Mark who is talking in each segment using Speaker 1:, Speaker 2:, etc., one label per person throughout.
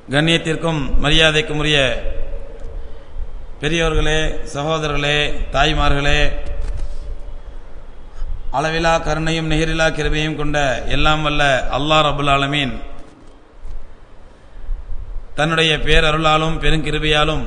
Speaker 1: கண்ணியத்திற்கும் மரியாதைக்கும் உரிய பெரியோர்களே, சகோதரர்களே, தாய்மார்களே, அளவிலா கருணையும் நிகரிலா கிருபையும் கொண்ட எல்லாம் வல்ல அல்லாஹ் ரப்புல் ஆலமீன் தன்னுடைய பேரருளாலும் பெருங்கிருபையாலும்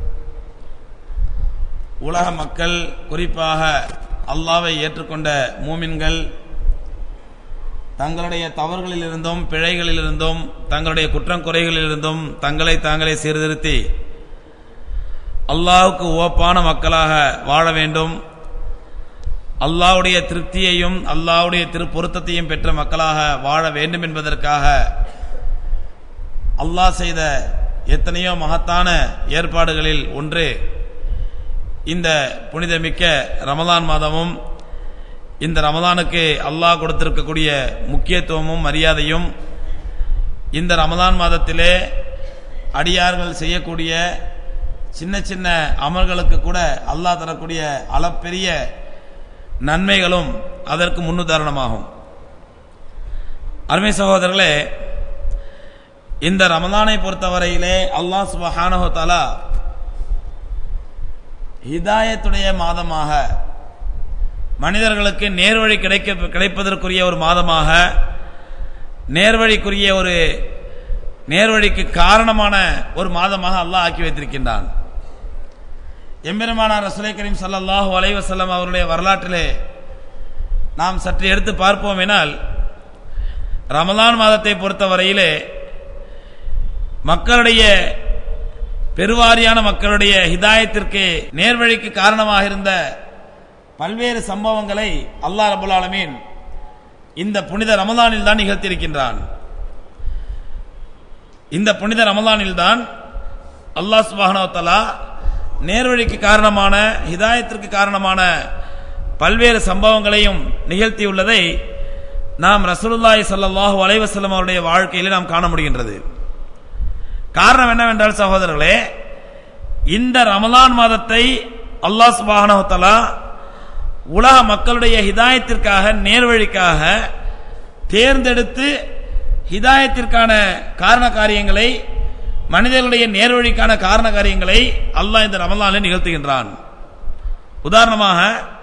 Speaker 1: உலக மக்கள், குறிப்பாக அல்லாஹ்வை ஏற்றுக்கொண்ட மூமின்கள் தங்களுடைய தவறுகளிலிருந்தும் பிழைகளிலிருந்தும் தங்களுடைய குற்றம் குறைகளிலிருந்தும் தங்களை தாங்களே சீர்திருத்தி அல்லாஹ்வுக்கு ஓப்பான மக்களாக வாழ வேண்டும், அல்லாஹ்வுடைய திருப்தியையும் அல்லாஹ்வுடைய திருப்பொருத்தத்தையும் பெற்ற மக்களாக வாழ வேண்டும் என்பதற்காக அல்லாஹ் செய்த எத்தனையோ மகத்தான ஏற்பாடுகளில் ஒன்று இந்த புனிதமிக்க ரமலான் மாதமும் இந்த ரமலானுக்கு அல்லாஹ் கொடுத்திருக்கக்கூடிய முக்கியத்துவமும் மரியாதையும் இந்த ரமலான் மாதத்திலே அடியார்கள் செய்யக்கூடிய சின்ன சின்ன அமல்களுக்கு கூட அல்லாஹ் தரக்கூடிய அளப்பெரிய நன்மைகளும் அதற்கு முன்னுதாரணமாகும். அருமை சகோதரர்களே, இந்த ரமலானை பொறுத்தவரையிலே அல்லாஹ் சுப்ஹானஹு வ தஆலா ஹிதாயத்துடைய மாதமாக, மனிதர்களுக்கு நேர்வழி கிடைப்பதற்குரிய ஒரு மாதமாக, நேர்வழிக்கு காரணமான ஒரு மாதமாக அல்லாஹ் ஆக்கி வைத்திருக்கின்றான். எம்பெருமானார் ரசூலுல்லாஹி கரீம் ஸல்லல்லாஹு அலைஹி வஸல்லம் அவருடைய வரலாற்றிலே நாம் சற்று எடுத்து பார்ப்போம் எனால், ரமலான் மாதத்தை பொறுத்தவரையிலே மக்களுடைய பெருவாரியான மக்களுடைய ஹிதாயத்திற்கு நேர்வழிக்கு காரணமாக இருந்த பல்வேறு சம்பவங்களை அல்லாஹ் ரப்புல் ஆலமீன் இந்த புனித ரமலானில் தான் நிகழ்த்தியிருக்கின்றான். இந்த புனித ரமலானில் தான் அல்லாஹ் சுப்ஹானஹு வ தஆலா நேர்வழிக்கு காரணமான, ஹிதாயத்திற்கு காரணமான பல்வேறு சம்பவங்களையும் நிகழ்த்தியுள்ளதை நாம் ரசூலுல்லாஹி ஸல்லல்லாஹு அலைஹி வஸல்லம் அவருடைய வாழ்க்கையிலே நாம் காண முடிகின்றது. காரணம் என்னவென்றால் சகோதரர்களே, இந்த ரமலான் மாதத்தை அல்லாஹ் சுப்ஹானஹு வ தஆலா உலக மக்களுடைய ஹிதாயத்திற்காக, நேர்வழிக்காக தேர்ந்தெடுத்து ஹிதாயத்திற்கான காரண காரியங்களை, மனிதர்களுடைய நேர்வழிக்கான காரண காரியங்களை அல்லாஹ் இந்த ரமலானில் நிகழ்த்துகின்றான். உதாரணமாக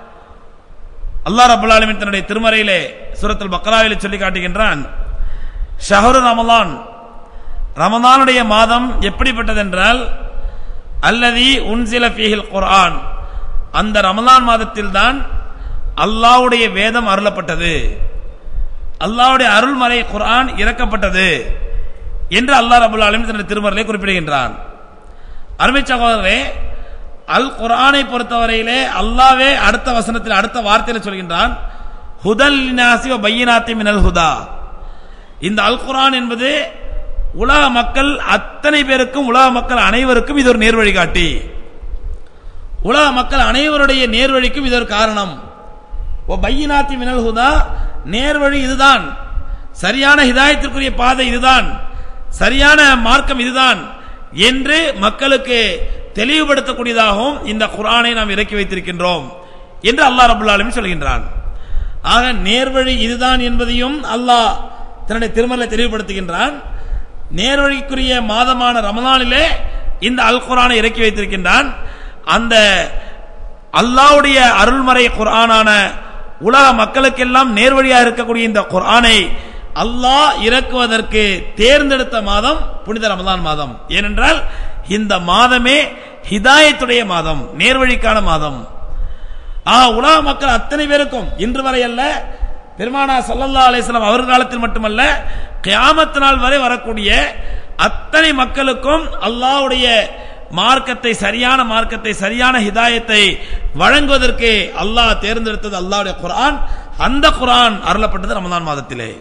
Speaker 1: அல்லாஹ் ரப்புல் ஆலமீன் தன்னுடைய திருமறையிலே சூரத்துல் பக்ராவிலே சொல்லி காட்டுகின்றான், ஷஹ்ரு ரமலான், ரமலானுடைய மாதம் எப்படிப்பட்டதென்றால், அல்லதி உன்சில ஃபீஹில் குர்ஆன், அந்த ரமலான் மாதத்தில் தான் அல்லாஹ்வுடைய வேதம் அருளப்பட்டது, அல்லாஹ்வுடைய அருள்மறை குர்ஆன் இறக்கப்பட்டது என்று அல்லாஹ் ரப்புல் ஆலமீன் தன்னுடைய திருமறையிலே குறிப்பிடுகின்றான். அருமை சகோதரரே, அல் குர்ஆனை பொறுத்தவரையிலே அல்லாஹ்வே அடுத்த வசனத்தில், அடுத்த வார்த்தையில் சொல்கின்றான், ஹுதல் லின்னாஸி வ பையினாத்தி மினல் ஹுதா. இந்த அல் குர்ஆன் என்பது உலக மக்கள் அத்தனை பேருக்கும், உலக மக்கள் அனைவருக்கும் இது ஒரு நேர்வழி காட்டி, உலக மக்கள் அனைவருடைய நேர்வழிக்கும் இது ஒரு காரணம். ஓ பையினாத்தி மினல் ஹுதா, நேர்வழி இதுதான், சரியான ஹிதாயத்திற்குரிய பாதை இதுதான், சரியான மார்க்கம் இதுதான் என்று மக்களுக்கு தெளிவுபடுத்தக்கூடியதாகவும் இந்த குர்ஆனை நாம் இறக்கி வைத்திருக்கின்றோம் என்று அல்லாஹ் ரப்புல் ஆலமீன் சொல்கின்றான். ஆக நேர்வழி இதுதான் என்பதையும் அல்லாஹ் தன்னுடைய திருமறையில் தெளிவுபடுத்துகின்றான். நேர்வழிக்குரிய மாதமான ரமலானிலே இந்த அல் குர்ஆனை இறக்கி வைத்திருக்கின்றான். அந்த அல்லாஹ்வுடைய அருள்மறை குர்ஆனான உலக மக்களுக்கெல்லாம் நேர்வழியாக இருக்கக்கூடிய இந்த குர்ஆனை அல்லாஹ் இறக்குவதற்கு தேர்ந்தெடுத்த மாதம் புனித ரமலான் மாதம். ஏனென்றால் இந்த மாதமே ஹிதாயத்துடைய மாதம், நேர்வழிக்கான மாதம். உலக மக்கள் அத்தனை பேருக்கும், இன்று வரை அல்ல, பெருமானார் ஸல்லல்லாஹு அலைஹி வஸல்லம் அவர்கள் காலத்தில் மட்டுமல்ல, கியாமத் நாள் வரை வரக்கூடிய அத்தனை மக்களுக்கும் அல்லாஹ்வுடைய மார்க்கத்தை, சரியான மார்க்கத்தை, சரியான ஹிதாயத்தை வழங்குவதற்கு அல்லாஹ் தேர்ந்தெடுத்தது அல்லாஹ்வுடைய குர்ஆன். அந்த குர்ஆன் அருளப்பட்டது ரமலான் மாதத்திலே.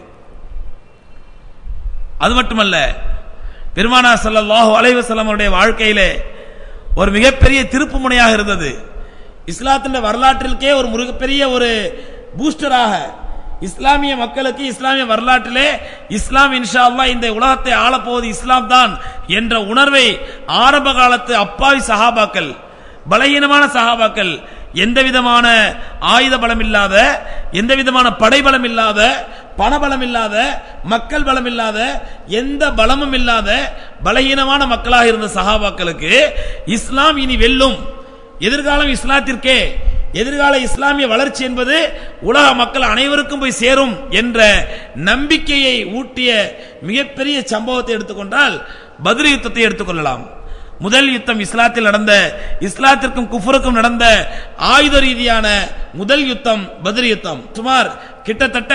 Speaker 1: அது மட்டுமல்ல, பெருமானார் ஸல்லல்லாஹு அலைஹி வஸல்லம் அவருடைய வாழ்க்கையிலே ஒரு மிகப்பெரிய திருப்பு முனையாக இருந்தது. இஸ்லாத்தின் வரலாற்றிற்கே ஒரு மிகப்பெரிய ஒரு பூஸ்டராக, இஸ்லாமிய மக்களுக்கு இஸ்லாமிய வரலாற்றிலே இஸ்லாம் இன்ஷா அல்லாஹ் இந்த உலகத்தை ஆளப்போவது இஸ்லாம் தான் என்ற உணர்வை ஆரம்ப காலத்து அப்பாவி சஹாபாக்கள், பலகீனமான சஹாபாக்கள், எந்த விதமான ஆயுத பலம் இல்லாத, எந்த விதமான படைபலம் இல்லாத பணபலம் இல்லாத, மக்கள் பலம் இல்லாத, எந்த பலமும் இல்லாத பலகீனமான மக்களாக இருந்த சஹாபாக்களுக்கு இஸ்லாம் இனி வெல்லும், எதிர்காலம் இஸ்லாத்திற்கே, எதிர்கால இஸ்லாமிய வளர்ச்சி என்பது உலக மக்கள் அனைவருக்கும் போய் சேரும் என்ற நம்பிக்கையை ஊட்டிய மிகப்பெரிய சம்பவத்தை எடுத்துக்கொண்டால் பத்ர் யுத்தத்தை எடுத்துக்கொள்ளலாம். முதல் யுத்தம் இஸ்லாத்தில் நடந்த, இஸ்லாத்திற்கும் குஃபருக்கும் நடந்த ஆயுத ரீதியான முதல் யுத்தம் பத்ர் யுத்தம். சுமார் கிட்டத்தட்ட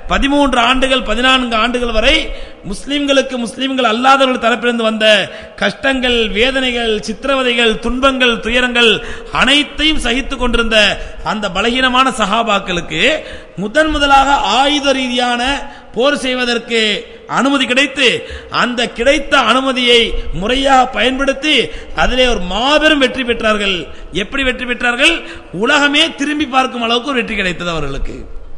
Speaker 1: 13 ஆண்டுகள் 14 ஆண்டுகள் வரை முஸ்லிம்களுக்கு முஸ்லிம்கள் அல்லாதவர்கள் தரப்பிலிருந்து வந்த கஷ்டங்கள், வேதனைகள், சித்திரவதைகள், துன்பங்கள், துயரங்கள் அனைத்தையும் சகித்துக் கொண்டிருந்த அந்த பலகீனமான சஹாபாக்களுக்கு முதலாக ஆயுத ரீதியான போர் செய்வதற்கு அனுமதி கிடைத்து, அந்த கிடைத்த அனுமதியை முறையாக பயன்படுத்தி அதிலே ஒரு மாபெரும் வெற்றி பெற்றார்கள். எப்படி வெற்றி பெற்றார்கள்? உலகமே திரும்பி பார்க்கும் அளவுக்கு ஒரு வெற்றி கிடைத்தது அவர்களுக்கு,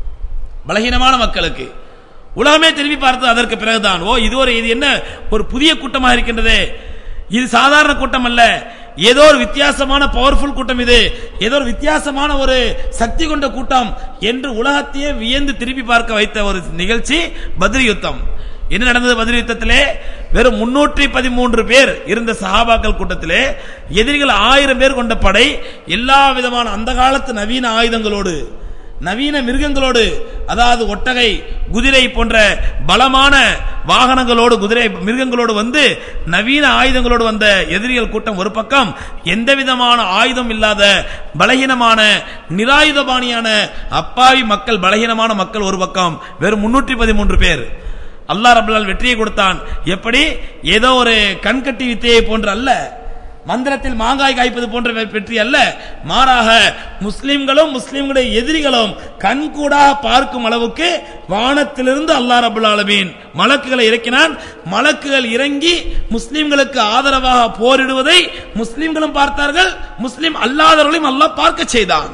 Speaker 1: பலகீனமான மக்களுக்கு உலகமே திரும்பி பார்த்தது. அதற்கு பிறகுதான் இது என்ன ஒரு புதிய கூட்டமாக இருக்கின்றது, இது சாதாரண கூட்டம் அல்ல, ஏதோ ஒரு வித்தியாசமான பவர்ஃபுல் கூட்டம், இது ஏதோ ஒரு வித்தியாசமான ஒரு சக்தி கொண்ட கூட்டம் என்று உலகத்தையே வியந்து திரும்பி பார்க்க வைத்த ஒரு நிகழ்ச்சி பத்ர் யுத்தம். என்ன நடந்தது பத்ர் யுத்தத்திலே? வெறும் 313 பேர் இருந்த சஹாபாக்கள் கூட்டத்திலே எதிரிகள் 1000 பேர் கொண்ட படை, எல்லா விதமான அந்த காலத்து நவீன ஆயுதங்களோடு, நவீன மிருகங்களோடு, அதாவது ஒட்டகை, குதிரை போன்ற பலமான வாகனங்களோடு, குதிரை மிருகங்களோடு வந்து நவீன ஆயுதங்களோடு வந்த எதிரிகள் கூட்டம் ஒரு பக்கம், எந்த விதமான ஆயுதம் இல்லாத பலகீனமான நிராயுதபாணியான அப்பாவி மக்கள், பலகீனமான மக்கள் ஒரு பக்கம், வெறும் 313 பேர். அல்லாஹ் ரப்பல் வெற்றியை கொடுத்தான். எப்படி? ஏதோ ஒரு கண்கட்டி வித்தையை போன்ற அல்ல, மந்திரத்தில் மாங்காய் காய்ப்பது போன்ற வெற்றி அல்ல, மாறாக முஸ்லிம்களும் முஸ்லிம்களுடைய எதிரிகளும் கண்கூடாக பார்க்கும் அளவுக்கு வானத்திலிருந்து அல்லாஹ் ரப்பல் ஆலமீன் மலக்குகளை இறக்கினான். மலக்குகள் இறங்கி முஸ்லிம்களுக்கு ஆதரவாக போரிடுவதை முஸ்லிம்களும் பார்த்தார்கள், முஸ்லிம் அல்லாதவர்களையும் அல்லாஹ் பார்க்க செய்தான்.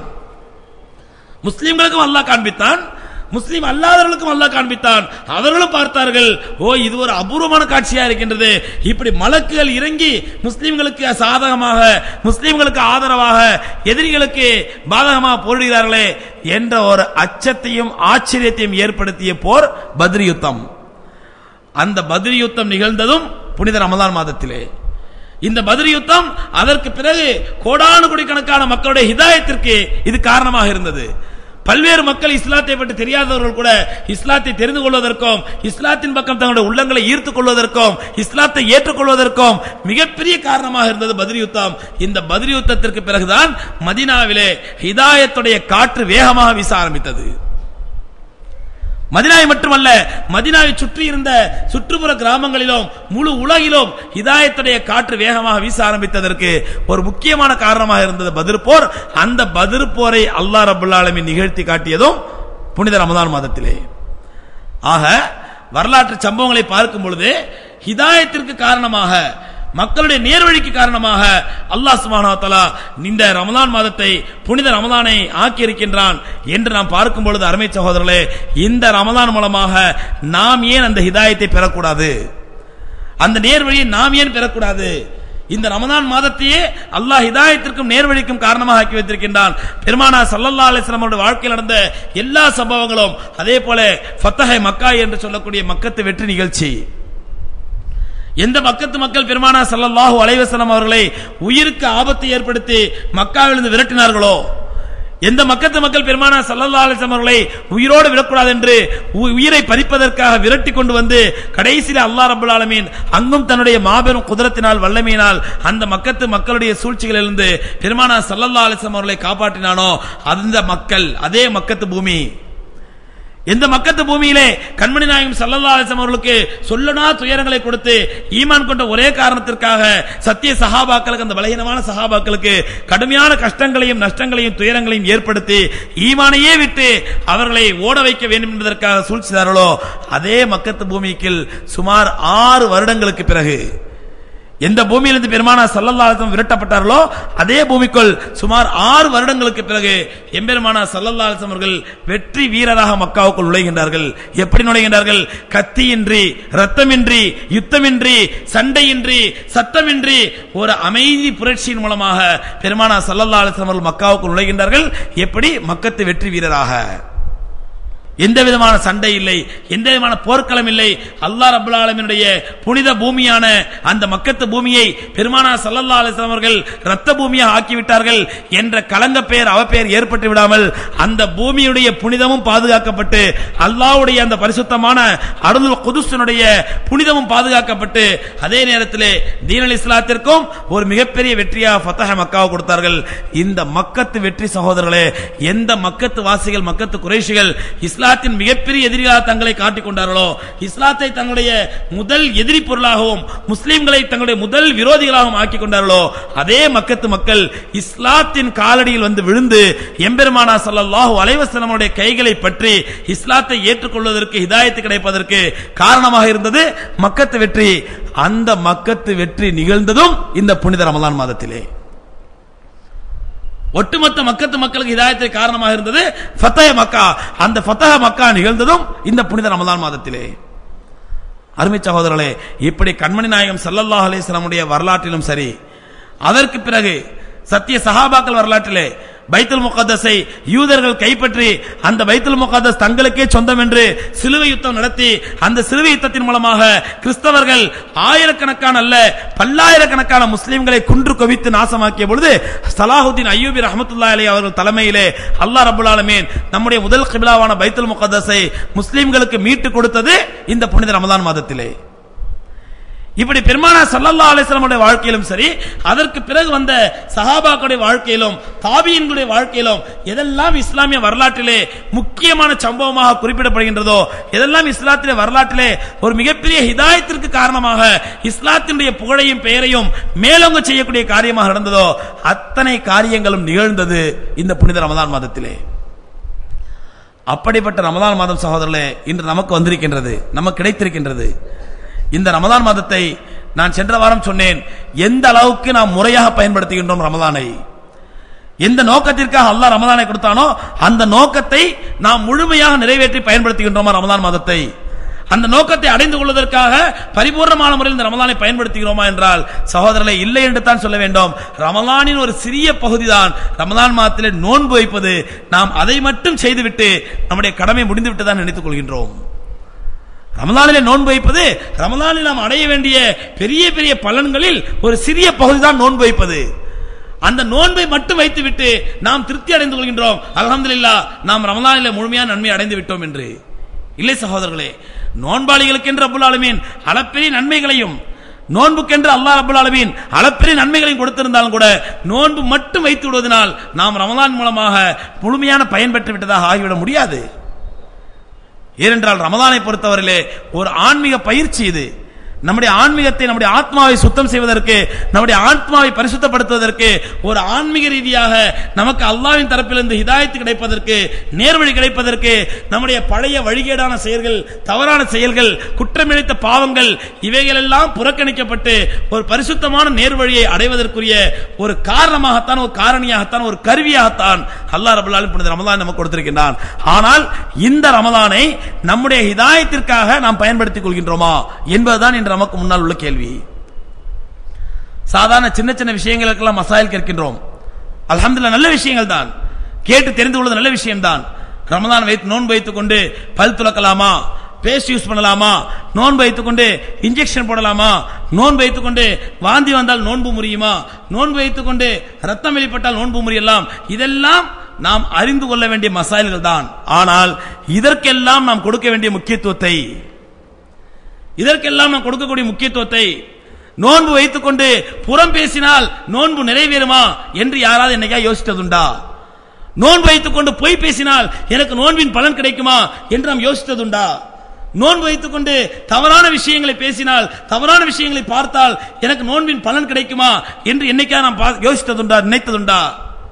Speaker 1: முஸ்லிம்களுக்கும் அல்லாஹ் காண்பித்தான், முஸ்லிம் அல்லாதவர்களுக்கும் அல்லாஹ் காண்பித்தான். அவர்களும் பார்த்தார்கள், இது ஒரு அபூர்வமான காட்சியா இருக்கின்றது. இப்படி மலக்குகள் இறங்கி முஸ்லிம்களுக்கு சாதகமாக, முஸ்லிம்களுக்கு ஆதரவாக, எதிரிகளுக்கு பாதகமாக போரிடுகிறார்களே என்ற ஒரு அச்சத்தையும் ஆச்சரியத்தையும் ஏற்படுத்திய போர் பத்ர் யுத்தம். அந்த பத்ர் யுத்தம் நிகழ்ந்ததும் புனித ரமலான் மாதத்திலே. இந்த பத்ர் யுத்தம், அதற்கு பிறகு கோடானு கோடிக்கணக்கான மக்களுடைய ஹிதாயத்திற்கு இது காரணமாக இருந்தது. பல்வேறு மக்கள் இஸ்லாத்தை பற்றி தெரியாதவர்கள் கூட இஸ்லாத்தை தெரிந்து கொள்வதற்கும், இஸ்லாத்தின் பக்கம் தங்களுடைய உள்ளங்களை ஈர்த்துக் கொள்வதற்கும், இஸ்லாத்தை ஏற்றுக்கொள்வதற்கும் மிகப்பெரிய காரணமாக இருந்தது பத்ர் யுத்தம். இந்த பத்ர் யுத்தத்திற்கு பிறகுதான் மதீனாவிலே ஹிதாயத்துடைய காற்று வேகமாக வீச ஆரம்பித்தது. மதீனாவை மட்டுமல்ல, மதீனாவை சுற்றி இருந்த சுற்றுப்புற கிராமங்களிலும் முழு உலகிலும் ஹிதாயத்துடைய காற்று வேகமாக வீச ஆரம்பித்ததற்கு ஒரு முக்கியமான காரணமாக இருந்தது பத்ர் போர். அந்த பத்ர் போரை அல்லாஹ் ரப்பல் ஆலமீன் நிகழ்த்தி காட்டியதும் புனித ரமலான் மாதத்திலே. ஆக வரலாற்று சம்பவங்களை பார்க்கும் பொழுது ஹிதாயத்திற்கு காரணமாக, மக்களுடைய நேர்வழிக்கு காரணமாக அல்லாஹ் சுப்ஹானஹு வ தஆலா இந்த ரமலான் மாதத்தை, புனித ரமலானை ஆக்கி இருக்கின்றான் என்று நாம் பார்க்கும் பொழுது, அருமை சகோதரர்களே, இந்த ரமலான் மூலமாக நாம் ஏன் அந்த ஹிதாயத்தை பெறக்கூடாது? அந்த நேர்வழியை நாம் ஏன் பெறக்கூடாது? இந்த ரமலான் மாதத்தையே அல்லாஹ் ஹிதாயத்திற்கும் நேர்வழிக்கும் காரணமாக ஆக்கி வைத்திருக்கின்றான். பெருமானார் ஸல்லல்லாஹு அலைஹி வஸல்லம் அவருடைய வாழ்க்கையில் நடந்த எல்லா சம்பவங்களும், அதே போல ஃபத்ஹே மக்கா என்று சொல்லக்கூடிய மக்கத்து வெற்றி நிகழ்ச்சி, எந்த மக்கத்து மக்கள் பெருமானார் ஸல்லல்லாஹு அலைஹி வஸல்லம் அவர்களை உயிருக்கு ஆபத்தை ஏற்படுத்தி மக்காவிலிருந்து விரட்டினார்களோ, எந்த மக்கத்து மக்கள் பெருமானார் ஸல்லல்லாஹு அலைஹி வஸல்லம் அவர்களை உயிரோடு விடக்கூடாது என்று உயிரை பறிப்பதற்காக விரட்டி கொண்டு வந்து கடைசியில் அல்லாஹ் ரப்பல் ஆலமீன் அங்கும் தன்னுடைய மாபெரும் குதிரத்தினால், வல்லமையினால் அந்த மக்கத்து மக்களுடைய சூழ்ச்சிகளிலிருந்து பெருமானார் ஸல்லல்லாஹு அலைஹி வஸல்லம் அவர்களை காப்பாற்றினானோ, அந்த மக்கள், அதே மக்கத்து பூமி, எந்த மக்கத்து பூமியிலே கண்மணி நாயகம் ஸல்லல்லாஹு அலைஹி வஸல்லம் அவர்களுக்கு சொல்லனா துயரங்களை கொடுத்து ஈமான் கொண்ட ஒரே காரணத்திற்காக சத்திய சஹாபாக்களுக்கு, அந்த பலகீனமான சஹாபாக்களுக்கு கடுமையான கஷ்டங்களையும் நஷ்டங்களையும் துயரங்களையும் ஏற்படுத்தி ஈமானையே விட்டு அவர்களை ஓட வைக்க வேண்டும் என்பதற்காக சூழ்ச்சிதார்களோ, அதே மக்கத்து பூமிக்கு சுமார் 6 வருடங்களுக்கு பிறகு, எந்த பூமியிலிருந்து பெருமானார் ஸல்லல்லாஹு அலைஹி வஸல்லம் விரட்டப்பட்டார்களோ அதே பூமிக்குள் சுமார் 6 வருடங்களுக்கு பிறகு எம்பெருமானார் ஸல்லல்லாஹு அலைஹி வஸல்லம் அவர்கள் வெற்றி வீரராக மக்காவுக்குள் நுழைகின்றார்கள். எப்படி நுழைகின்றார்கள்? கத்தியின்றி, ரத்தமின்றி, யுத்தமின்றி, சண்டையின்றி, சத்தமின்றி ஒரு அமைதி புரட்சியின் மூலமாக பெருமானார் ஸல்லல்லாஹு அலைஹி வஸல்லம் அவர்கள் மக்காவுக்குள் நுழைகின்றார்கள். எப்படி? மக்கத்து வெற்றி வீரராக. எந்த விதமான சண்டை இல்லை, எந்த விதமான போர்க்களம் இல்லை. அல்லாஹ் ரப்பல் ஆலமீனுடைய புனித பூமியான அந்த மக்கத்து பூமியை பெருமானார் ஸல்லல்லாஹு அலைஹி வஸல்லம் அவர்கள் இரத்த பூமியாக ஆக்கிவிட்டார்கள் என்ற கலங்க பெயர் அவப்பெயர் ஏற்பட்டு விடாமல் அந்த பூமியுடைய புனிதமும் பாதுகாக்கப்பட்டு அல்லாஹ்வுடைய அந்த பரிசுத்தமான அருள் குதுஸினுடைய புனிதமும் பாதுகாக்கப்பட்டு அதே நேரத்தில் தீனுல் இஸ்லாத்திற்கும் ஒரு மிகப்பெரிய வெற்றியா ஃபத்ஹ் மக்காவை கொடுத்தார்கள். இந்த மக்கத்து வெற்றி சகோதரர்களே, எந்த மக்கத்து வாசிகள் மக்கத்து குறைஷிகள் இஸ்லாத்தின் மிகப்பெரிய எதிரிகளாக தங்களை காட்டிக் கொண்டார்களோ, இஸ்லாத்தை தங்களுடைய முதல் எதிரி பொருளாகவும் முஸ்லிம்களை தங்களுடைய முதல் விரோதிகளாகவும் ஆக்கிக் கொண்டார்களோ, அதே மக்கத்து மக்கள் இஸ்லாத்தின் காலடியில் வந்து விழுந்து எம்பெருமானார் ஸல்லல்லாஹு அலைஹி வஸல்லம் உடைய கைகளை பற்றி இஸ்லாத்தை ஏற்றுக்கொள்வதற்கு ஹிதாயத் கிடைப்பதற்கு காரணமாக இருந்தது மக்கத்து வெற்றி. அந்த மக்கத்து வெற்றி நிகழ்ந்ததும் இந்த புனித ரமலான் மாதத்திலே. ஒட்டுமொத்த மக்கத்து மக்களுக்கு ஹிதாயத்திற்கு காரணமாக இருந்தது ஃபத்ஹ் மக்கா. அந்த ஃபத்ஹ் மக்கா நிகழ்ந்ததும் இந்த புனித ரமலான் மாதத்திலே. அருமை சகோதரர்களே, இப்படி கண்மணி நாயகம் ஸல்லல்லாஹு அலைஹி வஸல்லம் உடைய வரலாற்றிலும் சரி, அதற்கு பிறகு சத்திய சஹாபாக்கள் வரலாற்றிலே பைத்துல் முகத்தஸை யூதர்கள் கைப்பற்றி அந்த பைத்துல் முகத்தஸ் தங்களுக்கே சொந்தம் என்று சிலுவை யுத்தம் நடத்தி அந்த சிலுவை யுத்தத்தின் மூலமாக கிறிஸ்தவர்கள் ஆயிரக்கணக்கான அல்ல பல்லாயிரக்கணக்கான முஸ்லிம்களை குன்று குவித்து நாசமாக்கிய பொழுது சலாஹுத்தீன் அய்யூபி ரஹ்மத்துல்லாஹி அலைஹி அவர்கள் தலைமையிலே அல்லாஹ் ரப்பல் ஆலமீன் நம்முடைய முதல் கிப்லாவான பைத்துல் முகத்தஸை முஸ்லிம்களுக்கு மீட்டு கொடுத்தது இந்த புனித ரமலான் மாதத்திலே. இப்படி பெருமானார் ஸல்லல்லாஹு அலைஹி வஸல்லம் உடைய வாழ்க்கையிலும் சரி, அதற்கு பிறகு வந்த சஹாபாக்களுடைய வாழ்க்கையிலும் தாபீன்களுடைய வாழ்க்கையிலும் எதெல்லாம் இஸ்லாமிய வரலாற்றிலே முக்கியமான சம்பவமாக குறிப்பிடப்படுகின்றதோ, எதெல்லாம் இஸ்லாத்திலே வரலாற்றிலே ஒரு மிகப்பெரிய ஹிதாயத்திற்கு காரணமாக இஸ்லாத்தினுடைய புகழையும் பெயரையும் மேலோங்க செய்யக்கூடிய காரியமாக நடந்ததோ, அத்தனை காரியங்களும் நிகழ்ந்தது இந்த புனித ரமலான் மாதத்திலே. அப்படிப்பட்ட ரமலான் மாதம் சகோதரர்களே இன்று நமக்கு வந்திருக்கின்றது, நமக்கு கிடைத்திருக்கின்றது. இந்த ரமலான் மாதத்தை நான் சென்ற வாரம் சொன்னேன், எந்த அளவுக்கு நாம் முறையாக பயன்படுத்துகின்றோம் ரமலானை, எந்த நோக்கத்திற்காக அல்லாஹ் ரமலானை கொடுத்தானோ அந்த நோக்கத்தை நாம் முழுமையாக நிறைவேற்றி பயன்படுத்துகின்றோமா ரமலான் மாதத்தை, அந்த நோக்கத்தை அடைந்து கொள்வதற்காக பரிபூர்ணமான முறையில் இந்த ரமலானை பயன்படுத்துகிறோமா என்றால் சகோதரர்களே இல்லை என்று தான் சொல்ல வேண்டும். ரமலானின் ஒரு சிறிய பகுதி தான் ரமலான் மாதத்திலே நோன்பு வைப்பது. நாம் அதை மட்டும் செய்துவிட்டு நம்முடைய கடமை முடிந்துவிட்டு தான் நினைத்துக் கொள்கின்றோம். ரமலானிலே நோன்பு வைப்பது ரமலானில் நாம் அடைய வேண்டிய பெரிய பெரிய பலன்களில் ஒரு சிறிய பகுதி தான் நோன்பு வைப்பது. அந்த நோன்பை மட்டும் வைத்துவிட்டு நாம் திருப்தி அடைந்து கொள்கின்றோம், அல்ஹம்துலில்லாஹ் நாம் ரமலானிலே முழுமையான நன்மை அடைந்து விட்டோம் என்று. இல்லை சகோதரர்களே, நோன்பாளிகளுக்கு என்று ரப்பல் ஆலமீன் அளப்பெரிய நன்மைகளையும் நோன்புக்கென்று அல்லாஹ் ரப்பல் ஆலமீன் அளப்பெரிய நன்மைகளையும் கொடுத்திருந்தாலும் கூட நோன்பு மட்டும் வைத்து விடுவதனால் நாம் ரமலான் மூலமாக முழுமையான பயன் பெற்று விட்டதாக ஆகிவிட முடியாது. ஏனென்றால் ரமலானை பொறுத்தவரையிலே ஒரு ஆன்மீக பயிற்சி இது. நம்முடைய ஆன்மீகத்தை நம்முடைய ஆத்மாவை சுத்தம் செய்வதற்கு, நம்முடைய ஆத்மாவை பரிசுத்தப்படுத்துவதற்கு, ஒரு ஆன்மீக ரீதியாக நமக்கு அல்லாஹ்வின் தரப்பிலிருந்து ஹிதாயத் கிடைப்பதற்கு, நேர்வழி கிடைப்பதற்கு, நம்முடைய பழைய வழிகேடான செயல்கள், தவறான செயல்கள், குற்றமிழைத்த பாவங்கள் இவைகளெல்லாம் புறக்கணிக்கப்பட்டு ஒரு பரிசுத்தமான நேர்வழியை அடைவதற்குரிய ஒரு காரணமாகத்தான், ஒரு காரணியாகத்தான், ஒரு கருவியாகத்தான் அல்லாஹ் ரப்பல் ஆலமீன் புனித ரமலான் நமக்கு கொடுத்திருக்கின்றான். ஆனால் இந்த ரமலானை நம்முடைய ஹிதாயத்திற்காக நாம் பயன்படுத்திக் கொள்கின்றோமா என்பதுதான் இன்று நமக்கு முன்னால் உள்ள கேள்வி. சாதாரண சின்ன சின்ன விஷயங்களுக்கெல்லாம் மசாயில் கேட்கின்றோம். அல்ஹம்துலில்லாஹ் நல்ல விஷயங்கள் தான், கேட்டு தெரிந்து கொள்வது நல்ல விஷயம் தான். ரமலான் வைத்து நோன்பு வைத்துக் கொண்டு பல் துலக்கலாமா, பேஸ்ட் யூஸ் பண்ணலாமா, நோன்பு வைத்துக் கொண்டு இன்ஜெக்ஷன் போடலாமா, நோன்பு வைத்துக் கொண்டு வாந்தி வந்தால் நோன்பு முறியுமா, நோன்பு வைத்துக் கொண்டு ரத்தம் வெளிப்பட்டால் நோன்பு முறியலாம், இதெல்லாம் நாம் அறிந்து கொள்ள வேண்டிய மசாயில்கள் தான். ஆனால் இதற்கெல்லாம் நாம் கொடுக்க வேண்டிய முக்கியத்துவத்தை, இதற்கெல்லாம் நாம் கொடுக்கக்கூடிய முக்கியத்துவத்தை, நோன்பு வைத்துக் கொண்டு புறம் பேசினால் நோன்பு நிறைவேறுமா என்று யாராவது என்னைக்கா யோசித்ததுண்டா? நோன்பு வைத்துக் கொண்டு பொய் பேசினால் எனக்கு நோன்பின் பலன் கிடைக்குமா என்று நாம் யோசித்ததுண்டா? நோன்பு வைத்துக் கொண்டு தவறான விஷயங்களை பேசினால், தவறான விஷயங்களை பார்த்தால் எனக்கு நோன்பின் பலன் கிடைக்குமா என்று என்னைக்கா நாம் யோசித்ததுண்டா, நினைத்ததுண்டா?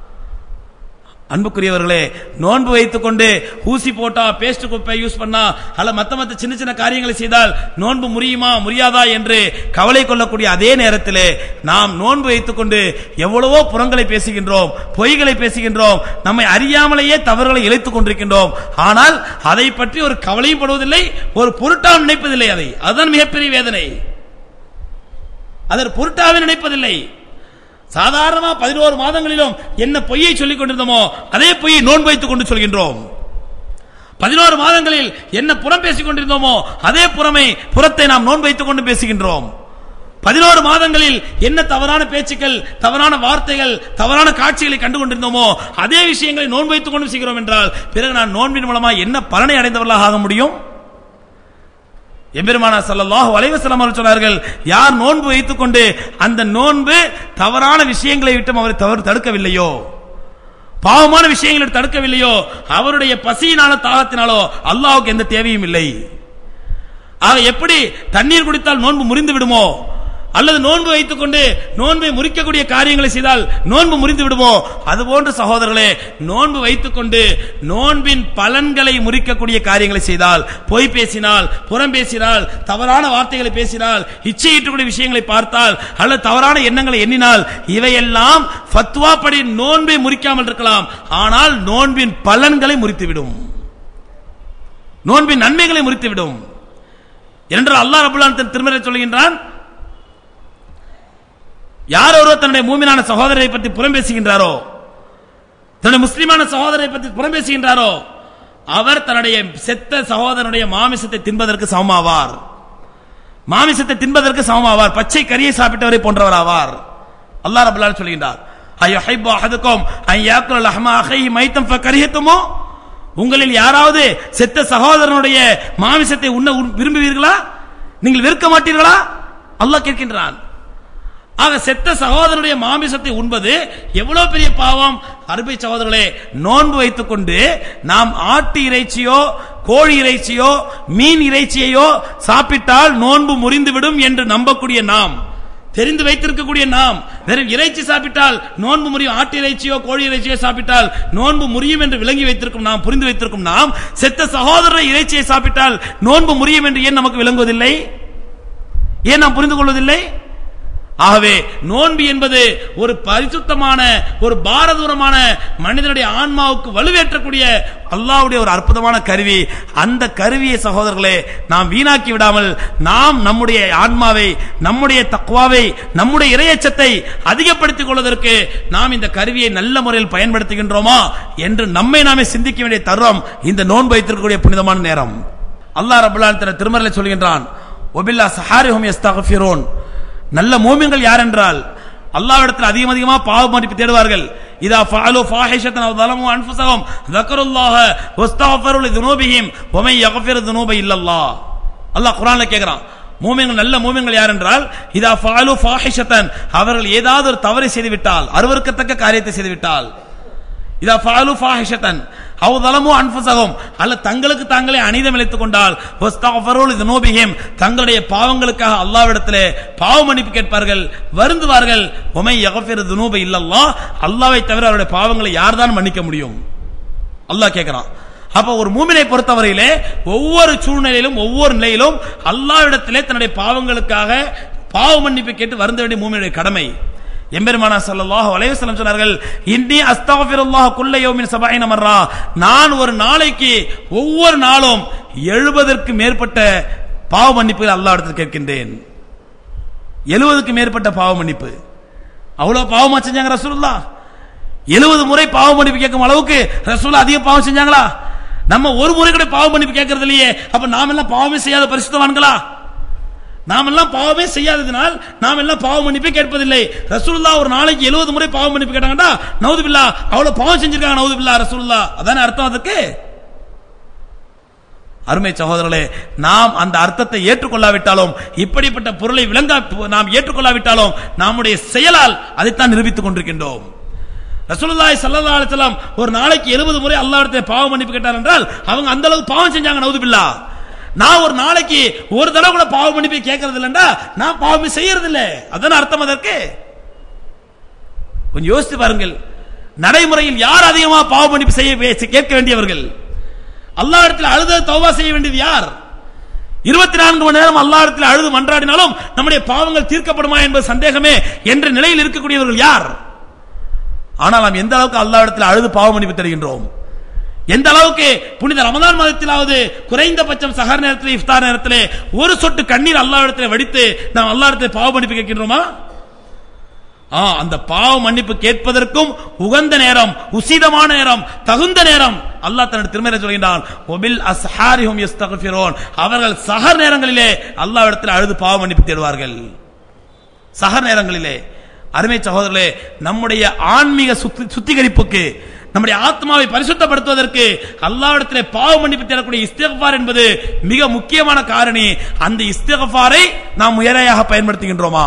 Speaker 1: அன்புக்குரியவர்களே, நோன்பு வைத்துக் கொண்டு ஊசி போட்டா, பேஸ்ட் குப்பை யூஸ் பண்ணா, அல்ல மத்த சின்ன சின்ன காரியங்களை செய்தால் நோன்பு முறியுமா முறியாதா என்று கவலை கொள்ளக்கூடிய அதே நேரத்திலே நாம் நோன்பு வைத்துக் கொண்டு எவ்வளவோ புறங்களை பேசுகின்றோம், பொய்களை பேசுகின்றோம், நம்மை அறியாமலேயே தவறுகளை இழைத்துக் கொண்டிருக்கின்றோம். ஆனால் அதை பற்றி ஒரு கவலையும் படுவதில்லை, ஒரு பொருட்டாக நினைப்பதில்லை. அதுதான் மிகப்பெரிய வேதனை. அதற்கு பொருட்டாக நினைப்பதில்லை. சாதாரணமா 11 மாதங்களிலும் என்ன பொய்யை சொல்லிக் கொண்டிருந்தோமோ அதே பொய்யை நோன்பு வைத்துக் கொண்டு சொல்கின்றோம். 11 மாதங்களில் என்ன புறம் பேசிக் கொண்டிருந்தோமோ அதே புறத்தை நாம் நோன்பு வைத்துக் கொண்டு பேசுகின்றோம். 11 மாதங்களில் என்ன தவறான பேச்சுக்கள், தவறான வார்த்தைகள், தவறான காட்சிகளை கண்டு கொண்டிருந்தோமோ அதே விஷயங்களை நோன்பு வைத்துக் கொண்டு செய்கிறோம் என்றால் பிறகு நான் நோன்பின் மூலமாக என்ன பலனை அடைந்தவர்களாக ஆக முடியும்? எம்பெருமானார் ஸல்லல்லாஹு அலைஹி வஸல்லம் அவர்கள் சொன்னார்கள், யார் நோன்பு வைத்துக் கொண்டு அந்த நோன்பு தவறான விஷயங்களை விட்டு அவரை தடுக்கவில்லையோ, பாவமான விஷயங்களை தடுக்கவில்லையோ, அவருடைய பசியினால தாகத்தினாலோ அல்லாஹ்வுக்கு எந்த தேவையும் இல்லை. ஆக எப்படி தண்ணீர் குடித்தால் நோன்பு முறிந்து விடுமோ, அல்லது நோன்பு வைத்துக் கொண்டு நோன்பை முறிக்கக்கூடிய காரியங்களை செய்தால் நோன்பு முறிந்து விடுமோ, அதுபோன்று சகோதரர்களே நோன்பு வைத்துக் கொண்டு நோன்பின் பலன்களை முறிக்கக்கூடிய காரியங்களை செய்தால், பொய் பேசினால், புறம் பேசினால், தவறான வார்த்தைகளை பேசினால், இச்சையிட்டக்கூடிய விஷயங்களை பார்த்தால், அல்லது தவறான எண்ணங்களை எண்ணினால், இவையெல்லாம் ஃபத்வா படி நோன்பை முறிக்காமல் இருக்கலாம், ஆனால் நோன்பின் பலன்களை முறித்துவிடும், நோன்பின் நன்மைகளை முறித்துவிடும். என்றால் அல்லாஹ் ரப்பல் ஆலமீன் திருமறையில் சொல்கின்றான், யார் ஒருவர் தன்னுடைய மூமினான சகோதரரை பற்றி புறம் பேசுகின்றாரோ, தன்னுடைய முஸ்லிமான சகோதரரை பற்றி புறம் பேசுகின்றாரோ, அவர் தன்னுடைய செத்த சகோதரனுடைய மாமிசத்தை தின்பதற்கு சமமாவார், மாமிசத்தை தின்பதற்கு சமமாவார், பச்சை கரியை சாப்பிட்டவரை போன்றவராவார். அல்லாஹ் ரப்பல் ஆலமீன் சொல்கின்றார், அய்யுஹிப்பு அஹதுக்கும் அன் யாக்குல லஹ்ம அஹீஹி மைத்தன் ஃபகரிஹ்துமு, உங்களில் யாராவது செத்த சகோதரனுடைய மாமிசத்தை உண்ண விரும்புவீர்களா, நீங்கள் வெறுக்க மாட்டீர்களா? அல்லாஹ் கேட்கின்றான். ஆக செத்த சகோதரனுடைய மாமிசத்தை உண்பது எவ்வளவு பெரிய பாவம். அருமை சகோதரர்களே, நோன்பு வைத்துக் கொண்டு நாம் ஆட்டு இறைச்சியோ, கோழி இறைச்சியோ, மீன் இறைச்சியோ சாப்பிட்டால் நோன்பு முறிந்துவிடும் என்று நம்பக்கூடிய நாம், தெரிந்து வைத்திருக்கக்கூடிய நாம், வெறும் இறைச்சி சாப்பிட்டால் நோன்பு முறியும், ஆட்டு இறைச்சியோ கோழி இறைச்சியோ சாப்பிட்டால் நோன்பு முறியும் என்று விளங்கி வைத்திருக்கும் நாம், புரிந்து வைத்திருக்கும் நாம், செத்த சகோதர இறைச்சியை சாப்பிட்டால் நோன்பு முறியும் என்று ஏன் நமக்கு விளங்குவதில்லை? ஏன் நாம் புரிந்து கொள்வதில்லை? ஆகவே நோன்பு என்பது ஒரு பரிசுத்தமான, ஒரு பாரதூரமான, மனிதனுடைய ஆன்மாவுக்கு வலுவேற்றக்கூடிய அல்லாஹ்வுடைய ஒரு அற்புதமான கருவி. அந்த கருவியை சகோதரர்களே நாம் வீணாக்கி விடாமல், நாம் நம்முடைய ஆன்மாவை, நம்முடைய தக்வாவை, நம்முடைய இறையச்சத்தை அதிகப்படுத்திக் கொள்வதற்கு நாம் இந்த கருவியை நல்ல முறையில் பயன்படுத்துகின்றோமா என்று நம்மை நாமே சிந்திக்க வேண்டிய தருணம் இந்த நோன்பு வைத்திருக்கக்கூடிய புனிதமான நேரம். அல்லாஹ் ரப்பல் ஆலமீன் தன் திருமறையில் சொல்கின்றான், வபில்லா ஸஹாரிஹும் யஸ்தக்ஃபிரூன், நல்ல மூமின்கள் யார் என்றால் அல்லாஹ்விடத்தில் அதிகமாக பாவ மன்னிப்பு தேடுவார்கள். இதா ஃபஅலு ஃபாஹிஷத்தன் அவ் ஸலமு அன்ஃபுஸஹும் ذكرுல்லாஹ வஸ்தக்ஃபரு லிதுனூபிஹிம் வமை யக்ஃபிரு ذுனூப இல்லல்லாஹ். அல்லாஹ் குர்ஆன்ல கேக்குறான், மூமின்கள், நல்ல மூமின்கள் யார் என்றால் இதா ஃபஅலு ஃபாஹிஷத்தன், அவர்கள் ஏதாவது ஒரு தவறை செய்து விட்டால், அருவருக்கத்தக்க காரியத்தை செய்து விட்டால், இதா ஃபஅலு ஃபாஹிஷத்தன் அவ் ஸலமு அன்ஃபுஸஹும், அல்ல தங்களுக்கு தாங்களே அநீதம் இழைத்துக் கொண்டால், வஸ்தக்ஃபரு லிதுனூபிஹிம், தங்களுடைய பாவங்களுக்காக அல்லாஹ்விடத்திலே பாவ மன்னிப்பு கேட்பார்கள், வருந்துவார்கள். வமை யக்ஃபிரு ذுனூப இல்லல்லாஹ், அல்லாஹ்வை தவிர அவருடைய பாவங்களை யார்தான் மன்னிக்க முடியும்? அல்லாஹ் கேட்கிறான். அப்ப ஒரு மூமினை பொறுத்தவரையிலே ஒவ்வொரு சூழ்நிலையிலும், ஒவ்வொரு நிலையிலும் அல்லாஹ்விடத்திலே தன்னுடைய பாவங்களுக்காக பாவ மன்னிப்பு கேட்டு வருந்த வேண்டிய மூமினுடைய கடமை. எம்பெருமானார் ஸல்லல்லாஹு அலைஹி வஸல்லம் சொன்னார்கள், இன்னி அஸ்தக்ஃபிருல்லாஹ குல்ல யௌமின் 70 மர்ரா, நான் ஒரு நாளைக்கு ஒவ்வொரு நாளும் 70க்கு மேற்பட்ட பாவ மன்னிப்புகள் அல்லாஹ்விடத்தில் கேட்கின்றேன். 70க்கு மேற்பட்ட பாவ மன்னிப்பு. அவ்வளவு பாவமா செஞ்சாங்க ரசூலுல்லாஹ்? 70 முறை பாவ மன்னிப்பு கேட்கும் அளவுக்கு ரசூலுல்லாஹ் அதிக பாவம் செஞ்சாங்களா? நம்ம ஒரு முறை கூட பாவ மன்னிப்பு கேட்கறது இல்லையே. அப்ப நாம எல்லாம் பாவமே செய்யாத பரிசுத்தவான்களா? நாம் எல்லாம் பாவமே செய்யாததினால் நாம் எல்லாம் பாவ மன்னிப்பை கேட்பதில்லை. ரசூலுல்லாஹ் ஒரு நாளைக்கு 70 முறை பாவ மன்னிப்பு கேட்டாங்கடா, நவுதுபில்லாஹ், அவ்வளவு பாவம் செஞ்சிருக்காங்க, நவுதுபில்லாஹ் ரசூலுல்லாஹ். அதானே அர்த்தம் அதுக்கு? அருமை சகோதரர்களே, நாம் அந்த அர்த்தத்தை ஏற்றுக்கொள்ளாவிட்டாலும், இப்படிப்பட்ட பொருளை நாம் ஏற்றுக்கொள்ளாவிட்டாலும் நம்முடைய செயலால் அதைத்தான் நிரூபித்துக் கொண்டிருக்கின்றோம். ரசூலுல்லாஹி ஸல்லல்லாஹு அலைஹி வஸல்லம் ஒரு நாளைக்கு 70 முறை அல்லாஹ்விடத்தில் பாவ மன்னிப்பு கேட்டார் என்றால் அவங்க அந்த அளவுக்கு பாவம் செஞ்சாங்க, நவுதுபில்லாஹ். நான் ஒரு நாளைக்கு ஒரு தடவை கூட பாவ மன்னிப்பு கேட்கறது இல்லைண்டா நான் பாவமே செய்யறது இல்லை. அதான அர்த்தம் அதற்கு? கொஞ்சம் யோசித்து பாருங்கள். நடைமுறையில் யார் அதிகமாக பாவ மன்னிப்பு கேட்க வேண்டியவர்கள்? அல்லாஹ்விடத்தில் அழுது தௌபா செய்ய வேண்டியது யார்? 24 மணி நேரம் அல்லாஹ்விடத்தில் அழுது மன்றாடினாலும் நம்முடைய பாவங்கள் தீர்க்கப்படுமா என்பது சந்தேகமே என்ற நிலையில் இருக்கக்கூடியவர்கள் யார்? ஆனால் நாம் எந்த அளவுக்கு அல்லாஹ்விடத்தில் அழுது பாவ மன்னிப்பு தருகின்றோம்? எந்த அளவுக்கு புனித ரமதான் மாதத்திலாவது குறைந்தபட்சம் சஹர் நேரத்திலே, இஃப்தார் நேரத்திலே ஒரு சொட்டு கண்ணீர் அல்லாஹ்விடத்திலே வடித்து நாம் அல்லாஹ்விடத்திலே பாவ மன்னிப்பு கேட்கின்றோமா? அந்த பாவ மன்னிப்பு கேட்பதற்கும் உகந்த நேரம், உசிதமான நேரம், தகுந்த நேரம். அல்லாஹ் தன்னுடைய திருமறையில் சொல்கிறான், வபில் அஸ்ஹாரிஹும் யஸ்தக்ஃபிரூன். அவர்கள் சஹர் நேரங்களிலே அல்லாஹ்விடத்தில் அழுது பாவ மன்னிப்பு தேடுவார்கள். சஹர் நேரங்களிலே. அருமை சகோதரர்களே, நம்முடைய ஆன்மீக சுத்திகரிப்புக்கு, நம்முடைய ஆத்மாவை பரிசுத்தப்படுத்துவதற்கு அல்லாஹ்விடத்திலே பாவ மன்னிப்பு தேடக்கூடிய இஸ்திக்ஃபார் என்பது மிக முக்கியமான காரணி. அந்த இஸ்திக்ஃபாரை நாம் முறையாக பயன்படுத்துகின்றோமா?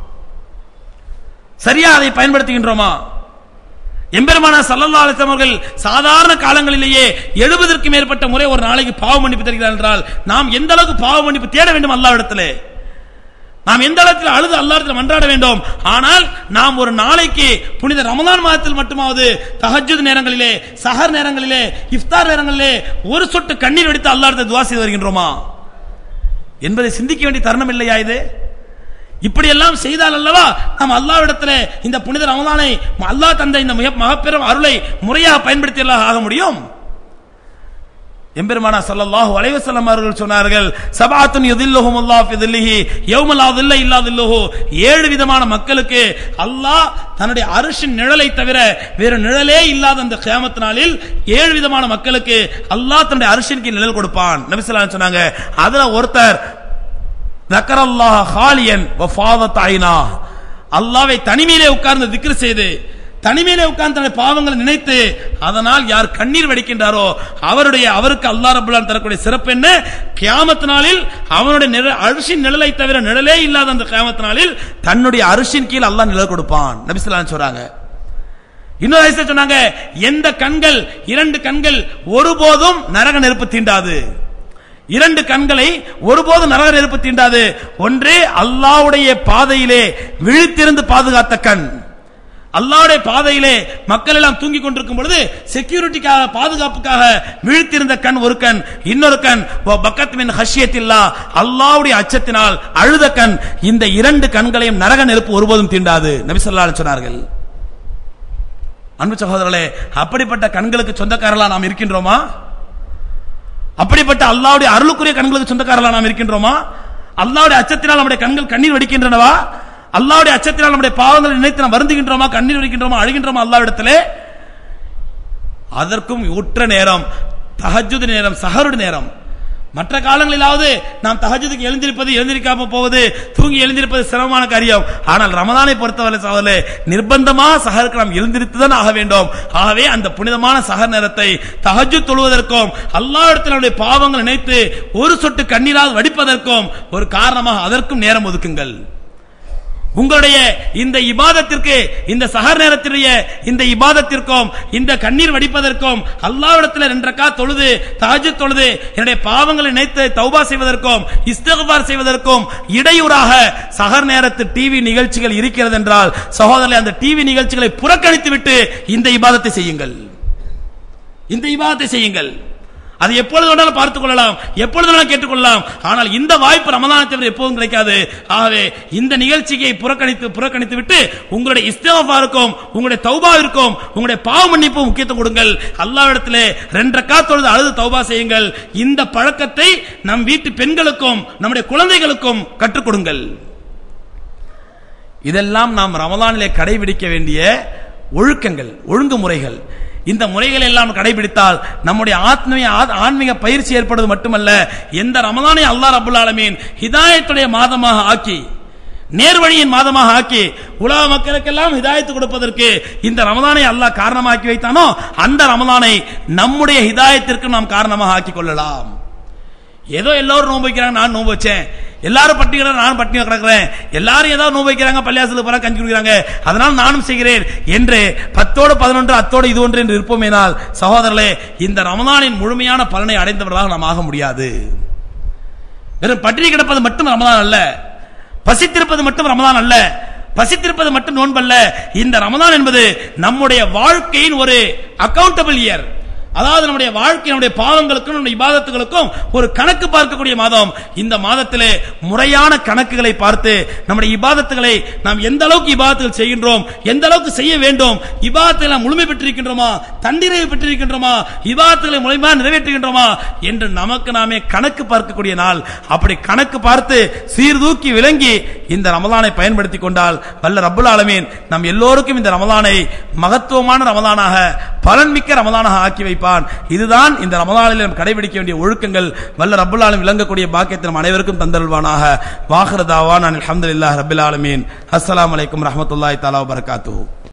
Speaker 1: சரியா அதை பயன்படுத்துகின்றோமா? எம்பெருமானார் ஸல்லல்லாஹு அலைஹி வஸல்லம் அவர்கள் சாதாரண காலங்களிலேயே 70க்கு மேற்பட்ட முறை ஒரு நாளைக்கு பாவ மன்னிப்பு தேடுகிறார் என்றால் நாம் எந்த அளவுக்கு பாவ மன்னிப்பு தேட வேண்டும் அல்லாஹ்விடத்திலே? நாம் எந்த அளவுக்கு அழுது அல்லாஹ்விடத்தில் மன்றாட வேண்டும்? ஆனால் நாம் ஒரு நாளைக்கு புனித ரமலான் மாதத்தில் மட்டுமாவது தஹஜ்ஜுத் நேரங்களிலே, சஹர் நேரங்களிலே, இஃப்தார் நேரங்களிலே ஒரு சொட்டு கண்ணீர் வடித்து அல்லாஹ்விடத்தில் துஆ செய்து வருகின்றோமா என்பதை சிந்திக்க வேண்டிய தருணம் இல்லையா இது? இப்படி எல்லாம் செய்தால் அல்லவா நாம் அல்லாஹ்விடத்திலே இந்த புனித ரமலானை, அல்லாஹ் தந்த இந்த மகப்பெரும் அருளை முறையாக பயன்படுத்தி ஆக முடியும். எம்பெருமானார் ஸல்லல்லாஹு அலைஹி வஸல்லம் அவர்கள் சொன்னார்கள், சபஅத்துன் யுதில்லுஹுமுல்லாஹு ஃபி தில்லிஹி யௌம லா தில்ல இல்லா தில்லுஹு. 7 விதமான மக்களுக்கு அல்லாஹ் தன்னுடைய அர்ஷின் நிழலை தவிர வேறு நிழலே இல்லாத அந்த கியாமத் நாளில் 7 விதமான மக்களுக்கு அல்லாஹ் தன்னுடைய அர்ஷின் கீழ் நிழல் கொடுப்பான். நபி ஸல்லல்லாஹு அலைஹி வஸல்லம் சொன்னாங்க, அதுல ஒருத்தர் ذكرல்லாஹ ஹாலியன் வஃபாதத் ஐனா. அல்லாஹ்வை தனிமையிலே உட்கார்ந்து திக்ர் செய்து, தனிமையிலே உட்கார்ந்து தன்னுடைய பாவங்களை நினைத்து அதனால் யார் கண்ணீர் வடிக்கின்றாரோ அவருக்கு அல்லாஹ் ரப்பல் ஆலமீன் தரக்கூடிய சிறப்பு என்ன? கியாமத் நாளில் அவனுடைய அர்ஷின் நிழலை தவிர நிழலே இல்லாத அந்த கியாமத் நாளில் தன்னுடைய அர்ஷின் கீழ் அல்லாஹ் நிழல் கொடுப்பான். நபி ஸல்லல்லாஹு அலைஹி வஸல்லம் சொல்றாங்க. இன்னொரு ஹதீஸ்ல சொன்னாங்க, எந்த கண்கள், 2 கண்கள் ஒருபோதும் நரக நெருப்பு தீண்டாது. 2 கண்களை ஒருபோதும் நரக நெருப்பு தீண்டாது. ஒன்று அல்லாஹ்வுடைய பாதையிலே விழித்திருந்து பாதுகாத்த கண். அல்லாஹ்வுடைய பாதையிலே மக்கள் எல்லாம் தூங்கிக் கொண்டிருக்கும் பொழுது செக்யூரிட்டிக்காக, பாதுகாப்புக்காக விழித்திருந்த கண் ஒரு கண். இன்னொரு கண் பக்கத் மின் ஹஷ்யத்தில்லாஹ், அல்லாஹ்வுடைய அச்சத்தினால் அழுத கண். இந்த 2 கண்களையும் நரக நெருப்பு ஒருபோதும் தீண்டாது நபி ஸல்லல்லாஹு அலைஹி வஸல்லம் சொன்னார்கள். அன்பு சகோதரர்களே, அப்படிப்பட்ட கண்களுக்கு சொந்தக்காரர்களா நாம் இருக்கின்றோமா? அப்படிப்பட்ட அல்லாஹ்வுடைய அருளுக்குரிய கண்களுக்கு சொந்தக்காரர்களா நாம் இருக்கின்றோமா? அல்லாஹ்வுடைய அச்சத்தினால் நம்முடைய கண்கள் கண்ணீர் வடிக்கின்றனவா? அல்லாஹ்வுடைய அச்சத்தினால் நம்முடைய பாவங்களை நினைத்து நாம் வருந்துகின்றோமா, கண்ணீர் வடிக்கின்றோமா, அழுகின்றோமா அல்லாஹ்விடத்திலே? அதற்கும் உற்ற நேரம் தஹஜ்ஜுத் நேரம், சஹருடைய நேரம். மற்ற காலங்களிலாவது நாம் தஹஜ்ஜுதுக்கு எழுந்திருக்காம போவது, தூங்கி எழுந்திருப்பது சிரமமான காரியம். ஆனால் ரமலானை பொறுத்தவரை சகோதரர்களே, நிர்பந்தமாக சஹருக்கு நாம் எழுந்திருத்துதான் ஆக வேண்டும். ஆகவே அந்த புனிதமான சஹர் நேரத்தை தஹஜ்ஜுத் தொழுவதற்கும் அல்லாஹ்விடத்தில் நம்முடைய பாவங்களை நினைத்து ஒரு சொட்டு கண்ணீரால் வடிப்பதற்கும் ஒரு காரணமாக அதற்கும் நேரம் ஒதுக்குங்கள். உங்களுடைய இந்த இபாதத்திற்கு, இந்த சஹர் நேரத்திலேயே இந்த இபாதத்திற்கும் இந்த கண்ணீர் வடிப்பதற்கும் அல்லாஹ்விடத்தில் 2 ரக்காத் தொழுது, தஹஜ்ஜுத் தொழுது என்னுடைய பாவங்களை நினைத்து தௌபா செய்வதற்கும் இஸ்திக்ஃபார் செய்வதற்கும் இடையூறாக சஹர் நேரத்து டிவி நிகழ்ச்சிகள் இருக்கிறது என்றால் சகோதரர்களே, அந்த டிவி நிகழ்ச்சிகளை புறக்கணித்து விட்டு இந்த இபாதத்தை செய்யுங்கள். இந்த இபாதத்தை செய்யுங்கள். அது எப்பொழுது வேணாலும் பார்த்துக் கொள்ளலாம், எப்பொழுது வேணாலும் கேட்டுக்கொள்ளலாம். ஆனால் இந்த வாய்ப்பு ரமலானை தவிர எப்போதும் கிடைக்காது. ஆகவே இந்த நிகழ்ச்சியை புறக்கணித்து விட்டு உங்களுடைய இஸ்திக்ஃபாருக்கும் உங்களுடைய தௌபாவிற்கும் உங்களுடைய பாவ மன்னிப்பும் முக்கியத்துவம் கொடுங்கள். அல்லாஹ்விடத்திலே 2 ரக்காத் தொழுது அழுது தௌபா செய்யுங்கள். இந்த பழக்கத்தை நம் வீட்டு பெண்களுக்கும் நம்முடைய குழந்தைகளுக்கும் கற்றுக் கொடுங்கள். இதெல்லாம் நாம் ரமலானிலே கடைபிடிக்க வேண்டிய ஒழுக்கங்கள், ஒழுங்குமுறைகள். இந்த முறைகள் எல்லாம் கடைபிடித்தால் நம்முடைய ஆன்மீக பயிற்சி ஏற்படுவது மட்டுமல்ல, எந்த ரமலானை அல்லாஹ் ரப்பல் ஆலமீன் ஹிதாயத்துடைய மாதமாக ஆக்கி, நேர்வழியின் மாதமாக ஆக்கி, உலக மக்களுக்கெல்லாம் ஹிதாயத்து கொடுப்பதற்கு இந்த ரமலானை அல்லாஹ் காரணமாக்கி வைத்தானோ அந்த ரமலானை நம்முடைய ஹிதாயத்திற்கு நாம் காரணமாக ஆக்கிக் கொள்ளலாம். ஏதோ எல்லாரும் நோன்பு வைக்கிறாங்க, நான் நோன்பு வச்சேன், எல்லாரும் பட்டினி கிடக்கிறாங்க, நான் பட்டினி கிடக்கிறேன், எல்லாரும் ஏதாவது நோன்பு வைக்கிறாங்க, பள்ளியாசலுக்கு போறாங்க, கஞ்சி குடிக்கிறாங்க, அதனால் நானும் செய்கிறேன் என்று 10ஓடு 11 அத்தோடு இது ஒன்று என்று இருப்போமேனால் சகோதரர்களே, இந்த ரமலானின் முழுமையான பலனை அடைந்தவர்களாக நாம் ஆக முடியாது. வெறும் பட்டினி கிடப்பது மட்டும் ரமலான் அல்ல, பசித்திருப்பது மட்டும் ரமலான் அல்ல, பசித்திருப்பது மட்டும் நோன்பல்ல. இந்த ரமலான் என்பது நம்முடைய வாழ்க்கையின் ஒரு அக்கவுண்டபிள் இயர், அதாவது நம்முடைய வாழ்க்கை, நம்முடைய பாவங்களுக்கும் நம்முடைய இபாதத்துகளுக்கும் ஒரு கணக்கு பார்க்கக்கூடிய மாதம். இந்த மாதத்திலே முறையான கணக்குகளை பார்த்து நம்முடைய இபாதத்துகளை நாம் எந்த அளவுக்கு இபாதத்துகள் செய்கின்றோம், எந்த அளவுக்கு செய்ய வேண்டும், இபாதத்தை நாம் முழுமை பெற்றிருக்கின்றோமா, தன்னிறைவு பெற்றிருக்கின்றோமா, இபாதத்துகளை முழுமையாக நிறைவேற்றுகின்றோமா என்று நமக்கு நாமே கணக்கு பார்க்கக்கூடிய நாள். அப்படி கணக்கு பார்த்து சீர்தூக்கி விளங்கி இந்த ரமலானை பயன்படுத்திக் கொண்டால் வல்ல ரப்புல் ஆலமீன் நம் எல்லோருக்கும் இந்த ரமலானை மகத்துவமான ரமலானாக, பலன்மிக்க ரமலானாக ஆக்கி வைப்பான். இதுதான் இந்த ரமலானில் நாம் கடைபிடிக்க வேண்டிய ஒழுக்கங்கள். வல்ல ரப்புல் ஆலமீன் விளங்கக்கூடிய பாக்கியத்தை நம் அனைவருக்கும் தந்தருள்வானாக. வாஹிரு தாவானா அல்ஹம்துலில்லாஹி ரப்பில் ஆலமீன். அஸ்ஸலாமு அலைக்கும் ரஹ்மத்துல்லாஹி தஆலா வ பரகாத்துஹு.